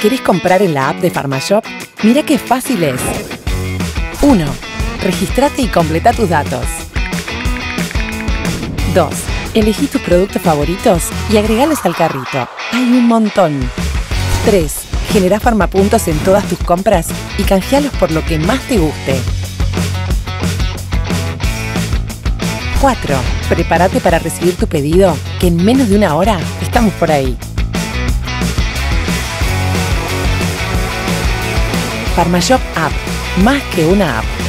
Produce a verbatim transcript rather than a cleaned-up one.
¿Querés comprar en la app de Farmashop? Mira qué fácil es. uno. Registrate y completa tus datos. dos. Elegí tus productos favoritos y agregalos al carrito. Hay un montón. tres. Generá farmapuntos en todas tus compras y canjealos por lo que más te guste. cuatro. Prepárate para recibir tu pedido, que en menos de una hora estamos por ahí. Farmashop App. Más que una app.